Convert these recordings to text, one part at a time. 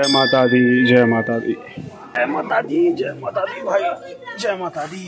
जय माता दी, जय माता दी, जय माता दी, जय माता दी भाई, जय माता दी।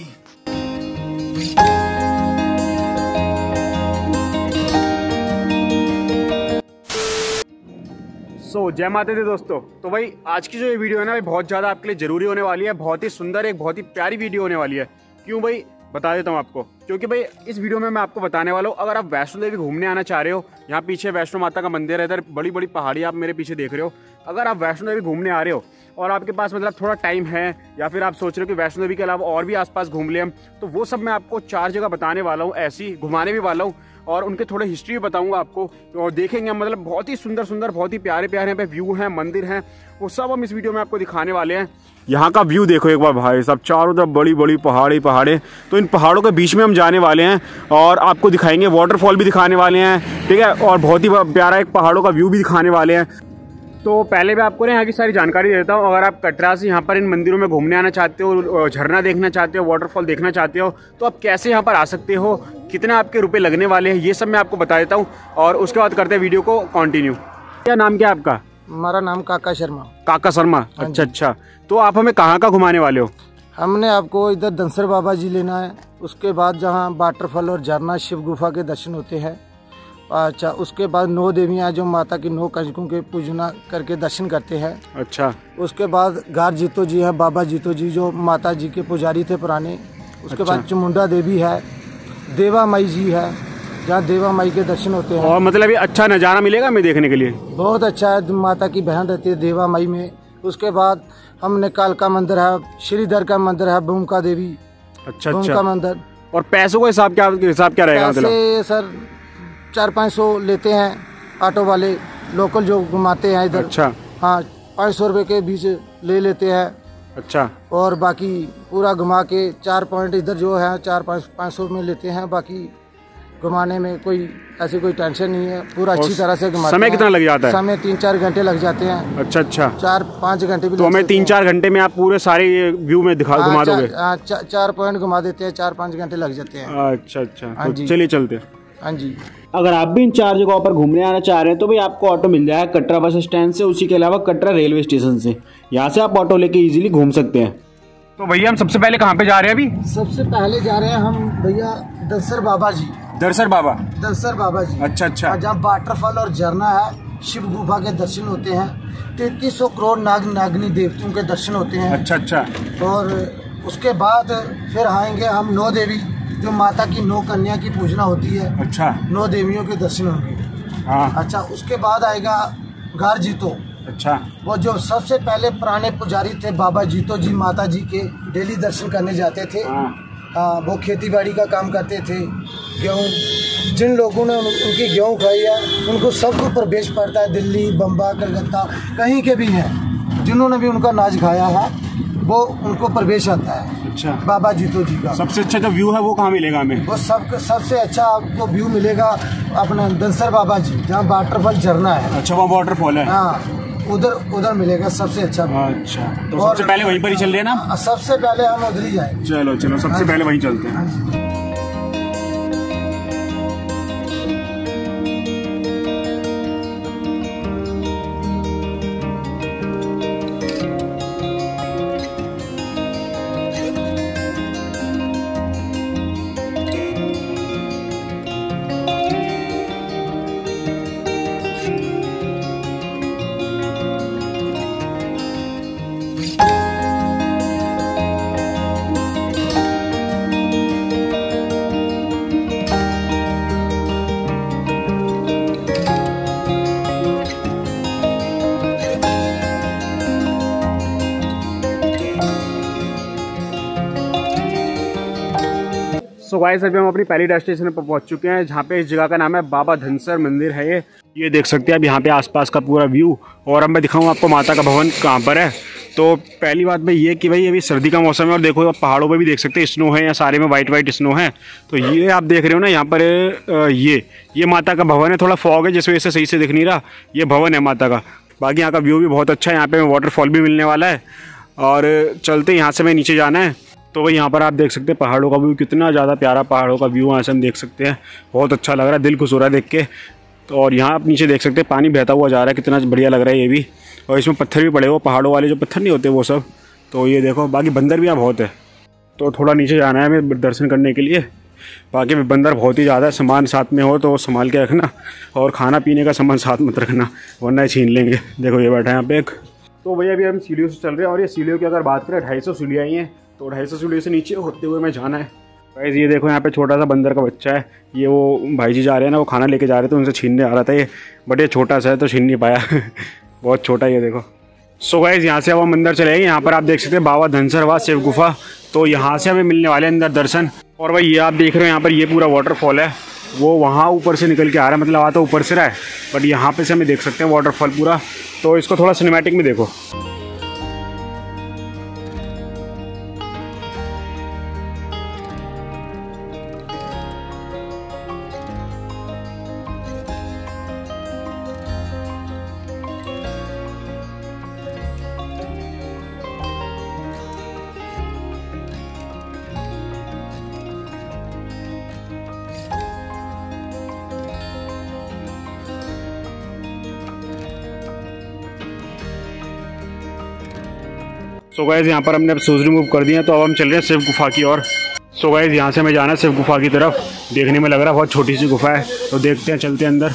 जय माता दी दोस्तों। तो भाई आज की जो ये वीडियो है ना भाई बहुत ज़्यादा आपके लिए ज़रूरी होने वाली है। बहुत ही सुंदर, एक बहुत ही प्यारी वीडियो होने वाली है। क्यों भाई, बता देता हूँ आपको। क्योंकि भाई इस वीडियो में मैं आपको बताने वाला हूँ, अगर आप वैष्णो देवी घूमने आना चाह रहे हो, यहाँ पीछे वैष्णो माता का मंदिर है, इधर बड़ी बड़ी पहाड़ी आप मेरे पीछे देख रहे हो। अगर आप वैष्णो देवी घूमने आ रहे हो और आपके पास मतलब थोड़ा टाइम है, या फिर आप सोच रहे हो कि वैष्णो देवी के अलावा और भी आसपास घूम ले हम, तो वो सब मैं आपको 4 जगह बताने वाला हूँ, ऐसी घुमाने भी वाला हूँ और उनके थोड़े हिस्ट्री भी बताऊंगा आपको। और देखेंगे मतलब बहुत ही सुंदर सुंदर, बहुत ही प्यारे प्यारे यहाँ पे व्यू हैं, मंदिर हैं, वो सब हम इस वीडियो में आपको दिखाने वाले हैं। यहाँ का व्यू देखो एक बार भाई साहब, चारों तरफ बड़ी बड़ी पहाड़े। तो इन पहाड़ों के बीच में हम जाने वाले हैं और आपको दिखाएंगे, वाटरफॉल भी दिखाने वाले हैं, ठीक है, और बहुत ही प्यारा एक पहाड़ों का व्यू भी दिखाने वाले हैं। तो पहले भी आपको ना यहाँ की सारी जानकारी देता हूँ। अगर आप कटरा से यहाँ पर इन मंदिरों में घूमने आना चाहते हो, झरना देखना चाहते हो, वाटरफॉल देखना चाहते हो, तो आप कैसे यहाँ पर आ सकते हो, कितने आपके रुपए लगने वाले हैं, ये सब मैं आपको बता देता हूँ। और उसके बाद करते हैं वीडियो को कंटिन्यू। क्या नाम क्या है आपका? हमारा नाम काका शर्मा। काका शर्मा, अच्छा। तो आप हमें कहाँ का घुमाने वाले हो? हमने आपको इधर धनसर बाबा जी लेना है, उसके बाद जहाँ वाटरफॉल और झरना शिव गुफा के दर्शन होते हैं। अच्छा, उसके बाद 9 देवियाँ जो माता की 9 कंजकों के पूजना करके दर्शन करते हैं। अच्छा। उसके बाद गार जीतो जी है, बाबा जीतो जी जो माता जी के पुजारी थे पुराने। उसके बाद चामुंडा देवी है, देवा माई जी है, जहाँ देवा माई के दर्शन होते हैं। और मतलब ये अच्छा नज़ारा मिलेगा हमें देखने के लिए? बहुत अच्छा है, माता की बहन रहती है देवा माई में। उसके बाद हमने कालका मंदिर है, श्रीधर का मंदिर है, भूमिका देवी, अच्छा भूमिका मंदिर। और पैसों का हिसाब क्या रहेगा? पैसे सर 400-500 लेते हैं ऑटो वाले, लोकल जो घुमाते हैं इधर। अच्छा। हाँ, 500 रुपए के बीच ले लेते हैं। अच्छा। और बाकी पूरा घुमा के 4 पॉइंट इधर जो है 400-500 में लेते हैं। बाकी घुमाने में कोई ऐसी कोई टेंशन नहीं है, पूरा अच्छी तरह से घुमाते हैं। समय कितना लग जाता है? समय 3-4 घंटे लग जाते हैं। अच्छा। 4-5 घंटे भी। तो हमें 3-4 घंटे में आप पूरे सारे व्यू में घुमा दोगे? 4 पॉइंट घुमा देते हैं, 4-5 घंटे लग जाते हैं। अच्छा। तो चलिए चलते। हाँ जी। अगर आप भी इन 4 जगहों पर घूमने आना चाह रहे हैं तो भाई आपको ऑटो मिल जाएगा कटरा बस स्टैंड से, उसी के अलावा कटरा रेलवे स्टेशन से। यहाँ से आप ऑटो लेके इजीली घूम सकते हैं। तो भैया हम सबसे पहले कहाँ पे जा रहे हैं अभी? सबसे पहले जा रहे हैं हम भैया दनसर बाबा जी। दनसर बाबा जी। अच्छा। जहाँ वाटरफॉल और झरना है, शिव गुफा के दर्शन होते हैं, 3300 करोड़ नागनी देवताओं के दर्शन होते हैं। अच्छा। और उसके बाद फिर आएंगे हम 9 देवी, जो माता की 9 कन्या की पूजना होती है। अच्छा। 9 देवियों के दर्शन होंगे। हाँ। अच्छा, उसके बाद आएगा गार जीतो। अच्छा। वो जो सबसे पहले पुराने पुजारी थे बाबा जीतो जी, माता जी के डेली दर्शन करने जाते थे। हाँ, वो खेती बाड़ी का काम करते थे। गेहूँ, जिन लोगों ने उनकी गेहूँ खाई है उनको सबको प्रवेश पड़ता है, दिल्ली, बम्बई, कलकत्ता, कहीं के भी हैं, जिन्होंने भी उनका नाज खाया है वो उनको प्रवेश आता है। अच्छा। बाबा जीतो जी का सबसे अच्छा जो व्यू है वो कहाँ मिलेगा हमें? वो सबसे अच्छा आपको व्यू मिलेगा अपना दनसर बाबा जी, जहाँ वाटरफॉल झरना है। अच्छा, वहाँ वाटरफॉल है? हाँ, उधर मिलेगा सबसे अच्छा। अच्छा, तो सबसे पहले वहीं पर ही चल रहे हैं ना? सबसे पहले हम उधर ही जाएंगे। चलो सबसे पहले वहीं चलते हैं। सो गाइस, अभी हम अपनी पहली डेस्टिनेशन पर पहुंच चुके हैं, जहाँ पे इस जगह का नाम है बाबा धनसर मंदिर है। ये देख सकते हैं आप यहाँ पे आसपास का पूरा व्यू। और अब मैं दिखाऊँ आपको माता का भवन कहाँ पर है। तो पहली बात भाई ये कि भाई अभी सर्दी का मौसम है, और देखो आप पहाड़ों पे भी देख सकते हैं स्नो है, या सारे में वाइट स्नो है। तो ये आप देख रहे हो ना यहाँ पर, ये माता का भवन है। थोड़ा फॉग है जिस वजह से सही से दिख नहीं रहा, ये भवन है माता का। बाकी यहाँ का व्यू भी बहुत अच्छा है, यहाँ पे वाटरफॉल भी मिलने वाला है। और चलते यहाँ से मैं नीचे जाना है। तो भाई यहाँ पर आप देख सकते हैं पहाड़ों का व्यू, कितना ज़्यादा प्यारा पहाड़ों का व्यू यहाँ से हम देख सकते हैं। बहुत अच्छा लग रहा है, दिल खुश हो रहा है देख के। तो और यहाँ आप नीचे देख सकते हैं पानी बहता हुआ जा रहा है, कितना बढ़िया लग रहा है ये भी। और इसमें पत्थर भी पड़े हुए, पहाड़ों वाले जो पत्थर नहीं होते वो सब। तो ये देखो, बाकी बंदर भी यहाँ बहुत है। तो थोड़ा नीचे जाना है हमें दर्शन करने के लिए। बाकी बंदर बहुत ही ज़्यादा है। सामान साथ में हो तो संभाल के रखना, और खाना पीने का सामान साथ मत रखना वरना छीन लेंगे। देखो ये बैठा है यहाँ पे एक। तो भैया अभी हम सीढ़ियों से चल रहे हैं, और ये सीढ़ियों की अगर बात करें 250 सीढ़ियाँ आई हैं। तो 250 सीढ़ियों से नीचे होते हुए मैं जाना है। गाइस ये देखो, यहाँ पे छोटा सा बंदर का बच्चा है। ये वो भाई जी जा रहे हैं ना, वो खाना लेके जा रहे थे, उनसे छीनने आ रहा था ये, बट ये छोटा सा है तो छीन नहीं पाया। बहुत छोटा है ये देखो। सो गाइस यहाँ से अब हम अंदर चले गए। यहाँ पर आप देख सकते हैं बाबा धनसर शिव गुफा। तो यहाँ से हमें मिलने वाले अंदर दर्शन। और भाई ये आप देख रहे हो यहाँ पर ये पूरा वाटरफॉल है, वो वहाँ ऊपर से निकल के आ रहा है, मतलब आता ऊपर से रहा है, बट यहाँ पे से हमें देख सकते हैं वाटरफॉल पूरा। तो इसको थोड़ा सिनेमैटिक में देखो। सो गाइस यहाँ पर हमने अब शूज़ रिमूव कर दिए हैं, तो अब हम चल रहे हैं शिव गुफा की ओर। सो गाइस यहाँ से हमें जाना है शिव गुफा की तरफ। देखने में लग रहा है बहुत छोटी सी गुफा है, तो देखते हैं, चलते हैं अंदर।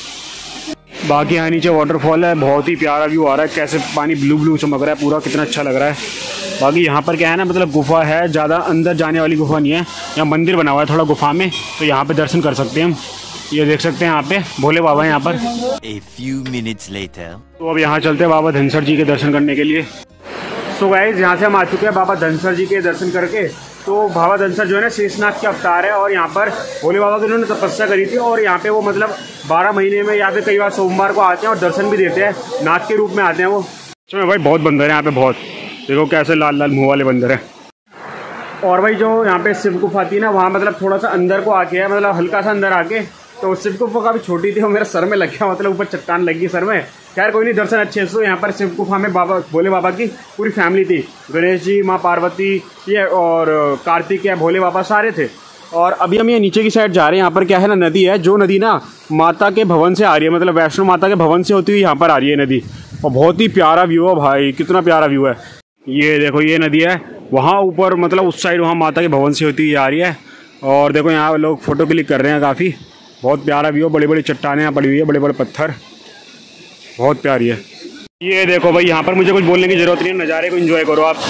बाकी यहाँ नीचे वाटरफॉल है, बहुत ही प्यारा व्यू आ रहा है, कैसे पानी ब्लू ब्लू चमक रहा है पूरा, कितना अच्छा लग रहा है। बाकी यहाँ पर क्या है ना, मतलब गुफा है, ज़्यादा अंदर जाने वाली गुफा नहीं है। यहाँ मंदिर बना हुआ है थोड़ा गुफा में, तो यहाँ पर दर्शन कर सकते हैं हम। ये देख सकते हैं यहाँ पे भोले बाबा है यहाँ पर। A few minutes later. तो अब यहाँ चलते हैं बाबा धनसर जी के दर्शन करने के लिए। सो गाइस यहाँ से हम आ चुके हैं बाबा धनसर जी के दर्शन करके। तो बाबा धनसर जो है ना शेषनाग के अवतार है, और यहाँ पर भोले बाबा की उन्होंने तपस्या करी थी, और यहाँ पे वो मतलब 12 महीने में या फिर कई बार सोमवार को आते हैं और दर्शन भी देते हैं, नाग के रूप में आते हैं वो। अच्छा भाई बहुत बंदर है यहाँ पे, बहुत देखो कैसे लाल लाल मुँह वाले बंदर है। और भाई जो यहाँ पे शिव गुफा थी ना, वहाँ मतलब थोड़ा सा अंदर को आके है, मतलब हल्का सा अंदर आके, तो शिव गुफा काफ़ी छोटी थी, वो मेरे सर में लग गया, मतलब ऊपर चट्टान लगी सर में। खैर कोई नहीं, दर्शन अच्छे से। यहाँ पर शिव गुफा में बाबा भोले बाबा की पूरी फैमिली थी, गणेश जी, माँ पार्वती, ये और कार्तिक है, भोले बाबा सारे थे। और अभी हम ये नीचे की साइड जा रहे हैं। यहाँ पर क्या है ना, नदी है, जो नदी ना माता के भवन से आ रही है, मतलब वैष्णो माता के भवन से होती हुई यहाँ पर आ रही है नदी। और बहुत ही प्यारा व्यू है भाई, कितना प्यारा व्यू है। ये देखो ये नदी है, वहाँ ऊपर मतलब उस साइड वहाँ माता के भवन से होती हुई आ रही है। और देखो यहाँ लोग फ़ोटो क्लिक कर रहे हैं काफ़ी, बहुत प्यारा व्यू। बड़ी बड़ी चट्टानें यहाँ पड़ी हुई है, बड़े बड़े पत्थर, बहुत प्यारी है। ये देखो भाई, यहाँ पर मुझे कुछ बोलने की ज़रूरत नहीं है, नज़ारे को एंजॉय करो आप।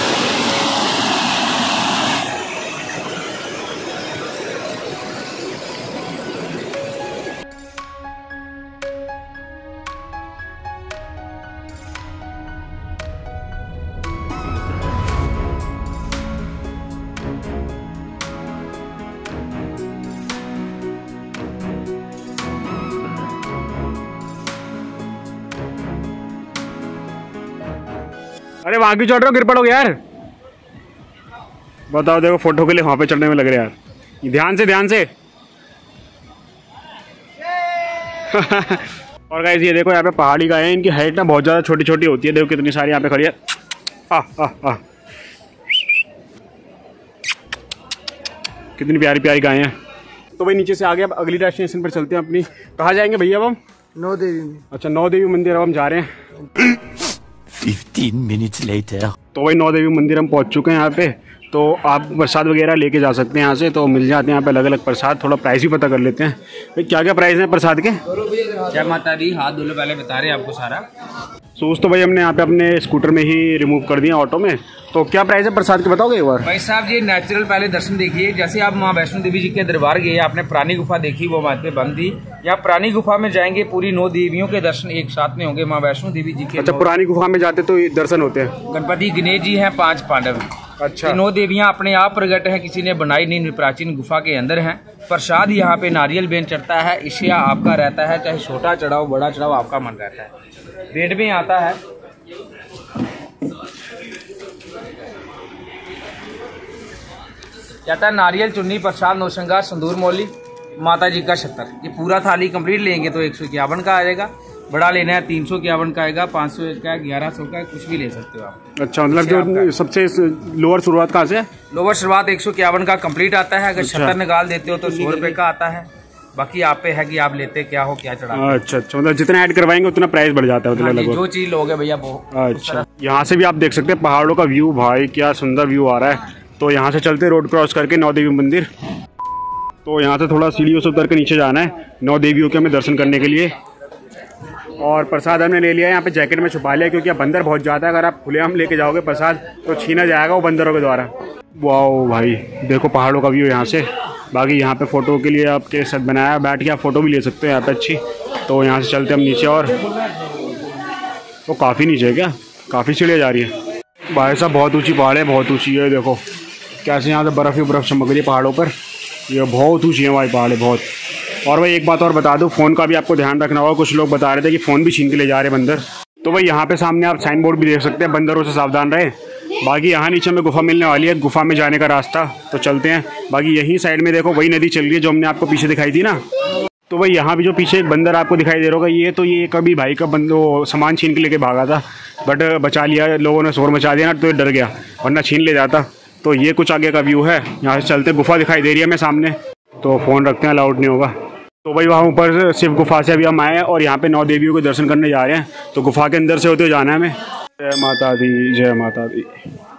अरे वहाँ क्यों चढ़ रहे हो, गिर पड़ोगे यार। बताओ, देखो फोटो के लिए वहाँ पे चढ़ने में लग रहे यार, ध्यान से ध्यान से। और गाइस ये देखो यहाँ पे पहाड़ी गाय है, इनकी हाइट ना बहुत ज़्यादा छोटी छोटी होती है। देखो कितनी सारी यहाँ पे खड़ी है। कितनी प्यारी प्यारी गाय हैं। तो भाई नीचे से आगे अब अगली डेस्टिनेशन पर चलते हैं अपनी। कहाँ जाएंगे भैया अब हम? नौ देवी में। अच्छा, नौ देवी मंदिर अब हम जा रहे हैं। 15 minutes later. तो भाई नौ देवी मंदिर हम पहुंच चुके हैं यहाँ पे। तो आप प्रसाद वगैरह लेके जा सकते हैं यहाँ से, तो मिल जाते हैं यहाँ पे अलग अलग प्रसाद। थोड़ा प्राइस भी पता कर लेते हैं भाई, क्या क्या प्राइस है प्रसाद के। जय माता दी, हाथ धो लो, पहले बता रहे हैं आपको सारा। शूज़ तो भाई हमने यहाँ पे अपने स्कूटर में ही रिमूव कर दिया ऑटो में। तो क्या प्राइस है प्रसाद के, बताओगे एक बार? भाई साहब ये नेचुरल पहले दर्शन देखिए। जैसे आप माँ वैष्णो देवी जी के दरबार गए, आपने पुरानी गुफा देखी, वो वहाँ पे बंद थी। यहाँ पुरानी गुफा में जाएंगे, पूरी 9 देवियों के दर्शन एक साथ में होंगे माँ वैष्णो देवी जी के। अच्छा, पुरानी गुफा में जाते तो दर्शन होते हैं। गणपति गणेश जी हैं, 5 पांडव। अच्छा, 9 देवियाँ अपने आप प्रकट है, किसी ने बनाई नहीं, प्राचीन गुफा के अंदर है। प्रसाद यहाँ पे नारियल बेन चढ़ता है, इससे आपका रहता है, चाहे छोटा चढ़ाओ बड़ा चढ़ाओ, आपका मन रहता है। बेड में आता है। कहता है नारियल चुन्नी प्रसाद नौशंगार संदूर मौली माता जी का 70। ये पूरा थाली कंप्लीट लेंगे तो 151 का आ जाएगा। बड़ा लेना है 351 का आएगा, 500 का, 1100 का, कुछ भी ले सकते हो आप। अच्छा, मतलब जो सबसे लोअर शुरुआत कहाँ से है? लोअर शुरुआत 151 का कंप्लीट आता है। अगर 70 निकाल देते हो तो 100 रुपये का आता है। बाकी आप पे है कि आप लेते क्या हो, क्या चढ़ा। अच्छा अच्छा, मतलब जितना ऐड करवाएंगे उतना प्राइस बढ़ जाता है, मतलब जो चीज लोगे भैया वो। अच्छा, यहाँ से भी आप देख सकते हैं पहाड़ों का व्यू, भाई क्या सुंदर व्यू आ रहा है। तो यहाँ से चलते रोड क्रॉस करके नौ देवी मंदिर। तो यहाँ से थोड़ा सीढ़ियों से उतर के नीचे जाना है नौ देवियों के हमें दर्शन करने के लिए। और प्रसाद हमने ले लिया है, यहाँ पे जैकेट में छुपा लिया क्योंकि बंदर बहुत ज़्यादा है। अगर आप खुलेआम लेके जाओगे प्रसाद तो छीना जाएगा वो बंदरों के द्वारा। वाओ भाई देखो पहाड़ों का व्यू यहाँ से। बाकी यहाँ पे फ़ोटो के लिए आपके साथ बनाया, बैठ के आप फ़ोटो भी ले सकते हो यहाँ पे अच्छी। तो यहाँ से चलते हम नीचे, और वो काफ़ी नीचे है क्या, काफ़ी सीढ़ियाँ जा रही है भाई साहब। बहुत ऊँची पहाड़ है, बहुत ऊँची है। देखो कैसे यहाँ से बर्फ़ ही बर्फ़ चमक रही है पहाड़ों पर। ये बहुत ऊँची है भाई पहाड़ है बहुत। और भाई एक बात और बता दूं, फ़ोन का भी आपको ध्यान रखना होगा। कुछ लोग बता रहे थे कि फ़ोन भी छीन के ले जा रहे बंदर। तो भाई यहाँ पे सामने आप साइन बोर्ड भी देख सकते हैं, बंदरों से सावधान रहे। बाकी यहाँ नीचे हमें गुफा मिलने वाली है, गुफा में जाने का रास्ता, तो चलते हैं। बाकी यहीं साइड में देखो वही नदी चल रही है जो हमने आपको पीछे दिखाई थी ना। तो भाई यहाँ भी जो पीछे एक बंदर आपको दिखाई दे रहा होगा, ये कभी भाई का बंदो सामान छीन के लेके भागा था, बट बचा लिया लोगों ने, शोर मचा दिया ना तो ये डर गया, वरना छीन ले जाता। तो ये कुछ आगे का व्यू है, यहाँ से चलते, गुफा दिखाई दे रही है हमें सामने। तो फ़ोन रखते हैं, अलाउड नहीं होगा। तो भाई वहाँ ऊपर शिव गुफा से अभी हम आए हैं और यहाँ पे नौ देवियों के दर्शन करने जा रहे हैं। तो गुफा के अंदर से होते हुए जाना है हमें। जय माता दी, जय माता दी।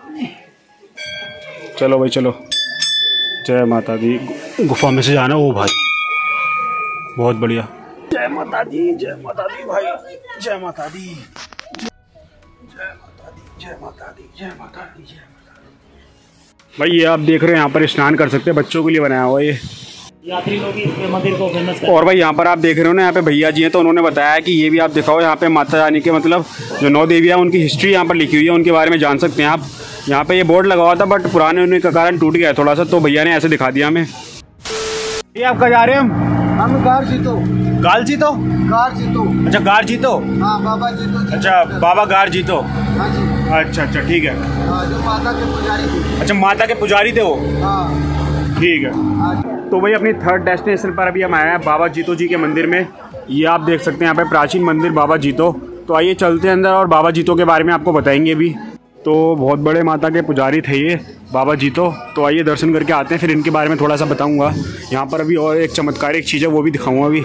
चलो भाई चलो, जय माता दी। गुफा में से जाना है वो भाई, बहुत बढ़िया। जय माता दी, जय माता दी भाई, जय माता दी, जय माता दी, जय माता दी, जय माता दी, जय माता दी। भाई ये आप देख रहे हैं यहाँ पर स्नान कर सकते हैं, बच्चों के लिए बनाया हुआ ये यात्री लोग इस मंदिर को फेमस और भाई यहाँ पर आप देख रहे हो ना, यहाँ पे भैया जी हैं, तो उन्होंने बताया कि ये भी आप दिखाओ, यहाँ पे माता रानी के मतलब जो नौ देवियाँ उनकी हिस्ट्री यहाँ पर लिखी हुई है, उनके बारे में जान सकते हैं आप। यहाँ पे ये बोर्ड लगा हुआ था बट पुराने होने के कारण टूट गया है थोड़ा सा, तो भैया ने ऐसे दिखा दिया हमें। ये आप कहाँ जा रहे हैं? हम गार जीतो। गाल जीतो? गार जीतो। अच्छा गार जीतो। हाँ बाबा जीतो जी। अच्छा बाबा गार जीतो। हाँ जी। अच्छा अच्छा ठीक है। हाँ, जो माता के पुजारी थे। अच्छा माता के पुजारी थे वो। हाँ ठीक है। तो भाई अपनी थर्ड डेस्टिनेशन पर अभी हम आए हैं बाबा जीतो जी के मंदिर में। ये आप देख सकते हैं यहाँ पे प्राचीन मंदिर बाबा जीतो। तो आइए चलते हैं अंदर और बाबा जीतो के बारे में आपको बताएंगे भी। तो बहुत बड़े माता के पुजारी थे ये बाबा जीतो। तो आइए दर्शन करके आते हैं, फिर इनके बारे में थोड़ा सा बताऊंगा। यहाँ पर अभी और एक चमत्कारिक चीज़ है वो भी दिखाऊंगा अभी।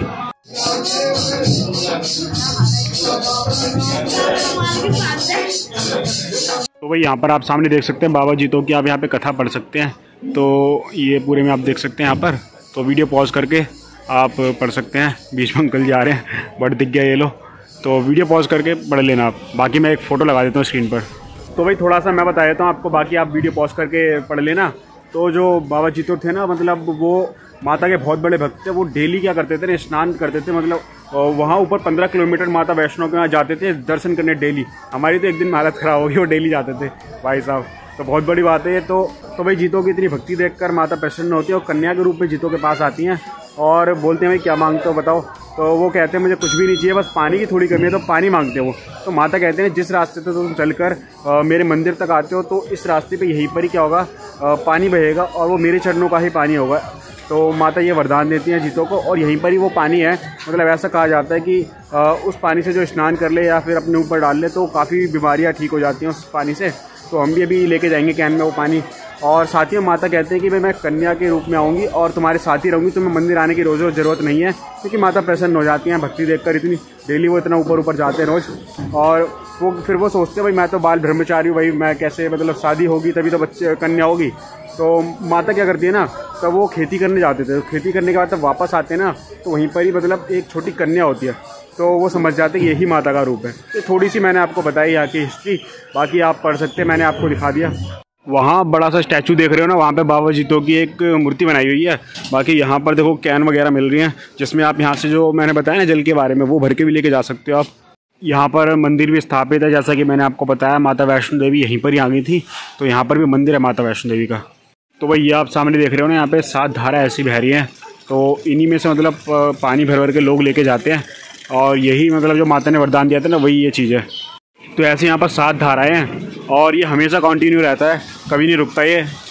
तो भाई यहाँ पर आप सामने देख सकते हैं बाबा जीतो की, आप यहाँ पे कथा पढ़ सकते हैं। तो ये पूरे में आप देख सकते हैं यहाँ पर। तो वीडियो पॉज करके आप पढ़ सकते हैं। बीच में अंकल जी आ रहे हैं, बट दिख गया ये लो, तो वीडियो पॉज करके पढ़ लेना आप। बाकी मैं एक फ़ोटो लगा देता हूँ स्क्रीन पर। तो भाई थोड़ा सा मैं बता देता हूँ आपको, बाकी आप वीडियो पॉज करके पढ़ लेना। तो जो बाबा जीतो थे ना, मतलब वो माता के बहुत बड़े भक्त थे। वो डेली क्या करते थे, स्नान करते थे, मतलब वहाँ ऊपर 15 किलोमीटर माता वैष्णो के वहाँ जाते थे दर्शन करने डेली। हमारी तो एक दिन हालत ख़राब होगी, वो डेली जाते थे भाई साहब। तो बहुत बड़ी बात है ये। तो भाई जीतो की इतनी भक्ति देखकर माता प्रसन्न होती है और कन्या के रूप में जीतो के पास आती हैं और बोलते हैं भाई क्या मांगते हो बताओ। तो वो कहते हैं मुझे कुछ भी नहीं चाहिए, बस पानी की थोड़ी कमी है, तो पानी मांगते हो वो। तो माता कहते हैं जिस रास्ते से तुम चलकर मेरे मंदिर तक आते हो, तो इस रास्ते पे यहीं पर ही क्या होगा, पानी बहेगा और वो मेरे चरणों का ही पानी होगा। तो माता ये वरदान देती हैं जीतो को, और यहीं पर ही वो पानी है। मतलब ऐसा कहा जाता है कि उस पानी से जो स्नान कर ले या फिर अपने ऊपर डाल ले तो काफ़ी बीमारियाँ ठीक हो जाती हैं उस पानी से। तो हम भी अभी लेके जाएंगे कैन में वो पानी। और साथ ही माता कहते हैं कि मैं कन्या के रूप में आऊँगी और तुम्हारे साथ ही रहूँगी, तुम्हें मंदिर आने की रोज़ रोज़ ज़रूरत नहीं है, क्योंकि माता प्रसन्न हो जाती हैं भक्ति देखकर इतनी। डेली वो इतना ऊपर ऊपर जाते हैं रोज़, और वो फिर वो सोचते हैं भाई मैं तो बाल ब्रह्मचारी हूँ, भाई मैं कैसे, मतलब शादी होगी तभी तो बच्चे कन्या होगी। तो माता क्या करती है ना, तब वो खेती करने जाते थे। खेती करने के बाद तब वापस आते हैं ना, तो वहीं पर ही मतलब एक छोटी कन्या होती है। तो वो समझ जाते हैं यही माता का रूप है। तो थोड़ी सी मैंने आपको बताई यहाँ की हिस्ट्री, बाकी आप पढ़ सकते हैं, मैंने आपको दिखा दिया। वहाँ बड़ा सा स्टैचू देख रहे हो ना, वहाँ पे बाबा जीतो की एक मूर्ति बनाई हुई है। बाकी यहाँ पर देखो कैन वगैरह मिल रही हैं, जिसमें आप यहाँ से जो मैंने बताया ना जल के बारे में, वो भर के भी लेके जा सकते हो आप। यहाँ पर मंदिर भी स्थापित है, जैसा कि मैंने आपको बताया माता वैष्णो देवी यहीं पर ही आ गई थी, तो यहाँ पर भी मंदिर है माता वैष्णो देवी का। तो भाई ये आप सामने देख रहे हो ना, यहाँ पे 7 धारा ऐसी बह रही हैं, तो इन्हीं में से मतलब पानी भर भर के लोग लेके जाते हैं। और यही मतलब जो माता ने वरदान दिया था ना, वही ये चीज़ है। तो ऐसे यहाँ पर 7 धाराएं हैं और ये हमेशा कंटिन्यू रहता है, कभी नहीं रुकता।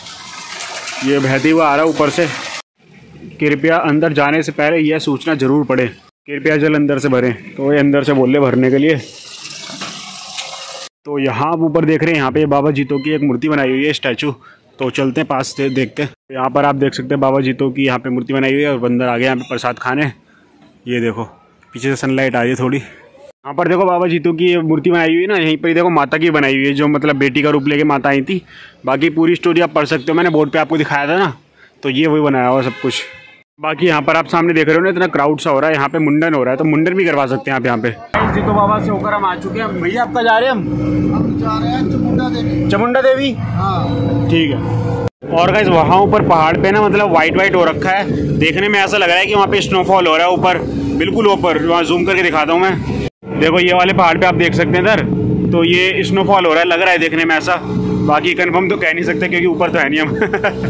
ये बहती हुआ आ रहा है ऊपर से। कृपया अंदर जाने से पहले यह सूचना जरूर पढ़ें, कृपया जल अंदर से भरें। तो ये अंदर से बोल रहे भरने के लिए। तो यहाँ आप ऊपर देख रहे हैं, यहाँ पे बाबा जीतो की एक मूर्ति बनाई हुई है, स्टैचू। तो चलते हैं पास से देखते हैं। यहाँ पर आप देख सकते हैं बाबा जीतो की यहाँ पे मूर्ति बनाई हुई है और बंदर आ गए यहाँ पे प्रसाद खाने। ये देखो पीछे से सनलाइट आ रही है थोड़ी। यहाँ पर देखो बाबा जीतो की मूर्ति बनाई हुई है ना, यहीं पर देखो माता की बनाई हुई है, जो मतलब बेटी का रूप लेके माता आई थी। बाकी पूरी स्टोरी आप पढ़ सकते हो, मैंने बोर्ड पे आपको दिखाया था ना, तो ये वही बनाया हुआ सब कुछ। बाकी यहाँ पर आप सामने देख रहे हो ना, इतना क्राउड सा हो रहा है, यहाँ पे मुंडन हो रहा है, तो मुंडन भी करवा सकते हैं आप यहाँ पे। जीतो बाबा से होकर हम आ चुके हैं। भैया आपका जा रहे हैं हम जा रहे हैं चामुंडा देवी। चामुंडा देवी, हाँ ठीक है। और गाइस वहाँ ऊपर पहाड़ पे ना मतलब वाइट वाइट हो रखा है, देखने में ऐसा लग रहा है कि वहाँ पे स्नोफॉल हो रहा है ऊपर, बिल्कुल ऊपर। वहाँ जूम करके दिखाता हूँ मैं, देखो ये वाले पहाड़ पे आप देख सकते हैं इधर, तो ये स्नोफॉल हो रहा है, लग रहा है देखने में ऐसा। बाकी कंफर्म तो कह नहीं सकते क्योंकि ऊपर तो है नहीं हम।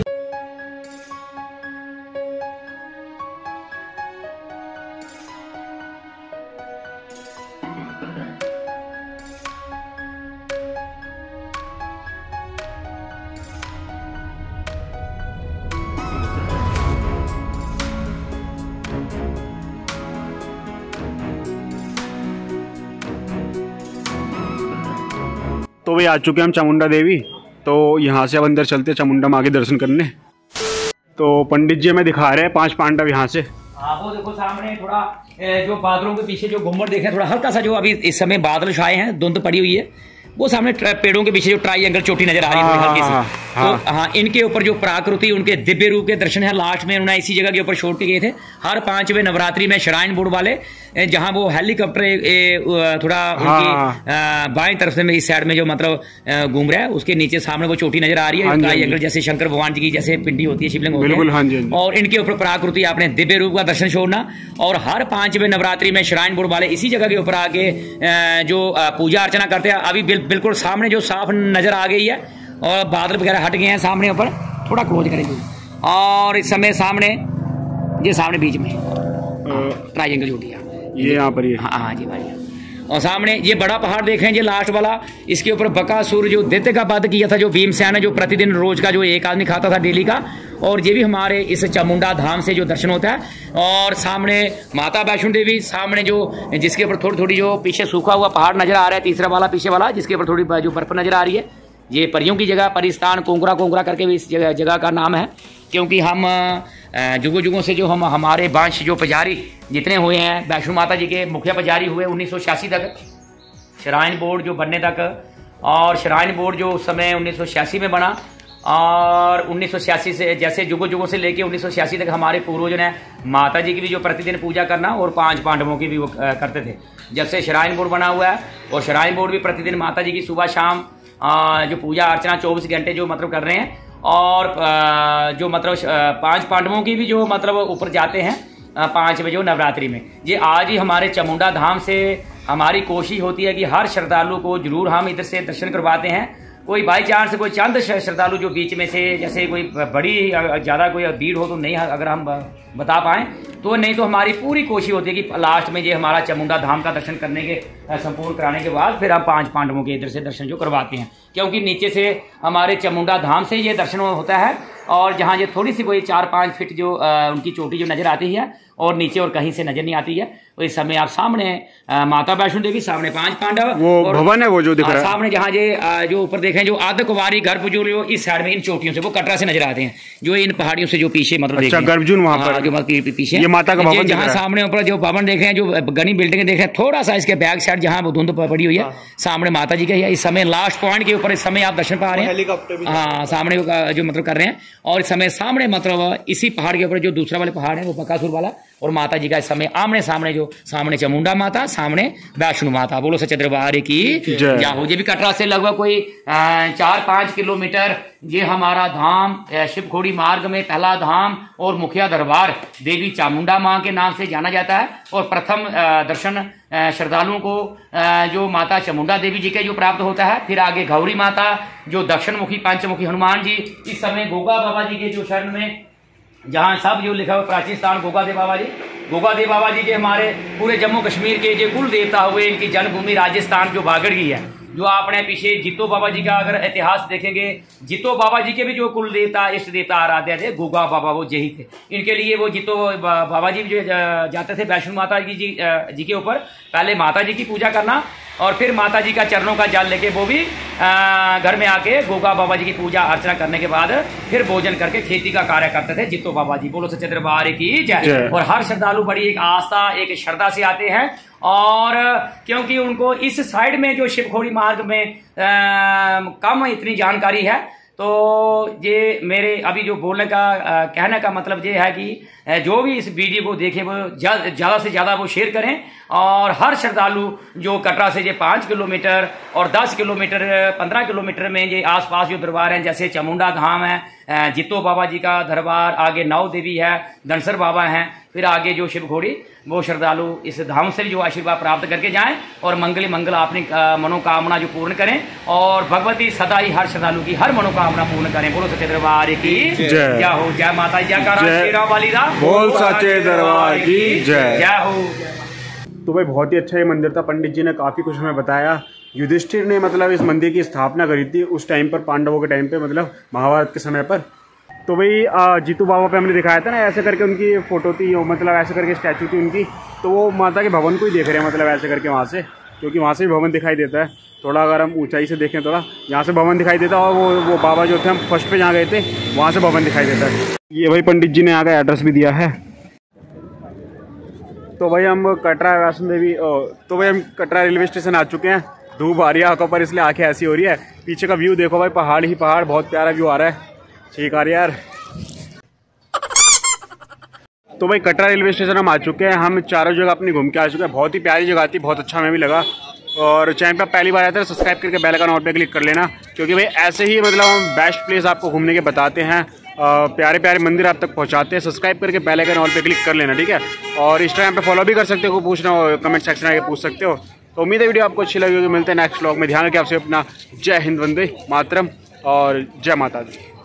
तो भाई आ चुके हैं हम चामुंडा देवी, तो यहाँ से अब अंदर चलते हैं चामुंडा माँ के दर्शन करने। तो पंडित जी हमें दिखा रहे हैं 5 पांडव यहाँ से। वो देखो सामने थोड़ा जो बादलों के पीछे जो गुम्बद देखे, थोड़ा हल्का सा जो अभी इस समय बादल छाए हैं, धुंध पड़ी हुई है, वो सामने पेड़ों के पीछे जो ट्राइएंगल चोटी नजर आ रही है हल्की सी। तो हाँ, इनके ऊपर जो प्राकृति उनके दिव्य रूप के दर्शन है। लास्ट में उन्होंने इसी जगह के ऊपर छोड़ के गए थे। हर 5वें नवरात्रि में श्राइन बोर्ड वाले जहाँ वो हेलीकॉप्टर थोड़ा उनकी बाएं तरफ से इस साइड में जो मतलब घूम रहा है, उसके नीचे सामने वो चोटी नजर आ रही है ट्राइएंगल, जैसे शंकर भगवान जी की जैसे पिंडी होती है, शिवलिंग होती है। और इनके ऊपर प्राकृति आपने दिव्य रूप का दर्शन छोड़ना। और हर 5वें नवरात्रि में श्राइन बोर्ड वाले इसी जगह के ऊपर आके जो पूजा अर्चना करते हैं। अभी बिल्कुल सामने जो साफ नजर आ गई है और बादल वगैरह हट गए हैं सामने ऊपर, थोड़ा क्लोज करेंगे। और इस समय सामने ये सामने बीच में ट्राइएंगल चोटी है, ये यहाँ पर। हाँ जी भाई। और सामने ये बड़ा पहाड़ देख रहे हैं, ये लास्ट वाला, इसके ऊपर बकासुर जो दैत्य का वध किया था, जो भीमसेन है, जो प्रतिदिन रोज का जो एक आदमी खाता था डेली का। और ये भी हमारे इस चामुंडा धाम से जो दर्शन होता है। और सामने माता वैष्णो देवी, सामने जो जिसके ऊपर थोड़ी थोड़ी जो पीछे सूखा हुआ पहाड़ नजर आ रहा है, तीसरा वाला पीछे वाला, जिसके ऊपर थोड़ी जो बर्फ नजर आ रही है, ये परियों की जगह, परिस्थान कोंगरा करके भी इस जगह का नाम है। क्योंकि हम जुगों जुगों से जो हमारे वंश जो पुजारी जितने हुए हैं, वैष्णो माता जी के मुखिया पुजारी हुए 1986 तक, श्राइन बोर्ड जो बनने तक। और श्राइन बोर्ड जो उस समय 1986 में बना, और 1986 से जैसे जुगों से लेके 1986 तक हमारे पूर्वजों ने माता जी की भी जो प्रतिदिन पूजा करना, और 5 पांडवों की भी वो करते थे। जब से श्राइन बोर्ड बना हुआ है, और श्राइन बोर्ड भी प्रतिदिन माता जी की सुबह शाम जो पूजा अर्चना 24 घंटे जो मतलब कर रहे हैं। और जो मतलब 5 पांडवों की भी जो मतलब ऊपर जाते हैं 5 बजे नवरात्रि में। ये आज ही हमारे चामुंडा धाम से हमारी कोशिश होती है कि हर श्रद्धालु को जरूर हम इधर से दर्शन करवाते हैं। कोई बाई चांस कोई चंद श्रद्धालु जो बीच में से, जैसे कोई बड़ी ज़्यादा कोई भीड़ हो तो नहीं, अगर हम बता पाएँ तो, नहीं तो हमारी पूरी कोशिश होती है कि लास्ट में ये हमारा चामुंडा धाम का दर्शन करने के संपूर्ण कराने के बाद फिर हम 5 पांडवों के इधर से दर्शन जो करवाते हैं। क्योंकि नीचे से हमारे चामुंडा धाम से ये दर्शन होता है, और जहाँ ये थोड़ी सी कोई 4-5 फीट जो उनकी चोटी जो नजर आती है, और नीचे और कहीं से नजर नहीं आती है। तो इस समय आप सामने माता वैष्णो देवी, सामने 5 पांडव, वो भवन है वो जो दिख रहा है सामने, जहाँ ये जो ऊपर देखें जो आद्य कुमारी गर्भ जो इस साइड में इन चोटियों से वो कटरा से नजर आते हैं, जो इन पहाड़ियों से जो पीछे मतलब अच्छा गर्भजून वहाँ पर जो पीछे ये माता का भवन, जहाँ सामने ऊपर जो भवन देख रहे हैं, जो घनी बिल्डिंग देख रहे हैं, थोड़ा सा इसके बैक साइड जहाँ वो धुंध पड़ी हुई है, सामने माता जी का है। इस समय लास्ट पॉइंट के ऊपर इस समय आप दर्शन पा रहे हैं, हाँ सामने जो मतलब कर रहे हैं। और इस समय सामने मतलब इसी पहाड़ के ऊपर जो दूसरा वाले पहाड़ है वो बकासुर वाला, और माता जी का इस समय आमने सामने, जो सामने चामुंडा माता, सामने वैष्णो माता। बोलो सच्चे दरबार की जय हो। ये भी कटरा से लगभग कोई 4-5 किलोमीटर ये हमारा धाम, शिवखोड़ी मार्ग में पहला धाम और मुखिया दरबार देवी चामुंडा माँ के नाम से जाना जाता है। और प्रथम दर्शन श्रद्धालुओं को जो माता चामुंडा देवी जी के जो प्राप्त होता है। फिर आगे गौरी माता, जो दक्षिण मुखी पंचमुखी हनुमान जी, इस समय गोगा बाबा जी के जो शरण में, जहाँ सब जो लिखा हुआ प्राचीन स्थान गोगा देव बाबा जी, गोगा देव बाबा जी के हमारे पूरे जम्मू कश्मीर के जो कुल देवता हुए, इनकी जन्मभूमि राजस्थान जो बागड़गी है। जो आपने पीछे जितो बाबा जी का अगर इतिहास देखेंगे, जितो बाबा जी के भी जो कुल देवता इष्ट देवता आराध्य थे गोगा बाबा, वो यही थे। इनके लिए वो जितो बाबा जी जो जाते थे वैष्णो माता जी के ऊपर, पहले माता जी की पूजा करना, और फिर माता जी का चरणों का जल लेके वो भी घर में आके गोगा बाबा जी की पूजा अर्चना करने के बाद फिर भोजन करके खेती का कार्य करते थे जितो बाबा जी। बोलो सच्चे दरबार की जय। और हर श्रद्धालु बड़ी एक आस्था एक श्रद्धा से आते हैं, और क्योंकि उनको इस साइड में जो शिवखोड़ी मार्ग में कम इतनी जानकारी है, तो ये मेरे अभी जो बोलने का कहने का मतलब ये है कि जो भी इस वीडियो को देखे वो ज़्यादा से ज़्यादा वो शेयर करें, और हर श्रद्धालु जो कटरा से ये 5 किलोमीटर और 10 किलोमीटर 15 किलोमीटर में ये आसपास जो दरबार हैं, जैसे चामुंडा धाम है, जितो बाबा जी का दरबार, आगे नौ देवी है, धनसर बाबा हैं, फिर आगे जो शिवखोड़ी, वो श्रद्धालु इस धाम से जो आशीर्वाद प्राप्त करके जाएं और मंगल अपनी मनोकामना जो पूर्ण करें, और भगवती सदा ही हर श्रद्धालु की हर मनोकामना पूर्ण करें। बोलो सच्चे दरबार की जय हो। जय माता जयकारा वाली दा बोल सच्चे दरबार की जय। जय हो। तो भाई बहुत ही अच्छा ये मंदिर था, पंडित जी ने काफ़ी कुछ हमें बताया। युधिष्ठिर ने मतलब इस मंदिर की स्थापना करी थी उस टाइम पर, पांडवों के टाइम पे, मतलब महाभारत के समय पर। तो भाई जीतू बाबा पे हमने दिखाया था ना, ऐसे करके उनकी फ़ोटो थी, मतलब ऐसे करके स्टैचू थी उनकी, तो वो माता के भवन को ही देख रहे हैं, मतलब ऐसे करके वहाँ से, क्योंकि वहाँ से भी भवन दिखाई देता है। थोड़ा अगर हम ऊंचाई से देखें, थोड़ा यहाँ से भवन दिखाई देता है, और वो बाबा जो थे, हम फर्स्ट पे जहाँ गए थे वहाँ से भवन दिखाई देता है। ये भाई पंडित जी ने यहाँ का एड्रेस भी दिया है। तो भाई हम कटरा वैष्णो देवी, तो भाई हम कटरा रेलवे स्टेशन आ चुके हैं। धूप आ रही है आंखों पर, इसलिए आंखें ऐसी हो रही है। पीछे का व्यू देखो भाई, पहाड़ ही पहाड़, बहुत प्यारा व्यू आ रहा है। ठीक आ रही है यार। तो भाई कटरा रेलवे स्टेशन हम आ चुके हैं। हम चारों जगह अपनी घूम के आ चुके हैं। बहुत ही प्यारी जगह थी, बहुत अच्छा हमें भी लगा। और चैनल पर पहली बार आते हैं सब्सक्राइब करके बेल आइकन ऑल पे क्लिक कर लेना, क्योंकि भाई ऐसे ही मतलब हम बेस्ट प्लेस आपको घूमने के बताते हैं, प्यारे प्यारे मंदिर आप तक पहुंचाते हैं। सब्सक्राइब करके बेल आइकन ऑल पे क्लिक कर लेना, ठीक है। और इंस्टाग्राम पे फॉलो भी कर सकते हो, पूछना हो कमेंट सेक्शन में पूछ सकते हो। तो उम्मीद है वीडियो आपको अच्छी लगी होगी। मिलते हैं नेक्स्ट व्लॉग में। ध्यान रखिए आपसे अपना। जय हिंद, वंदे मातरम और जय माता दी।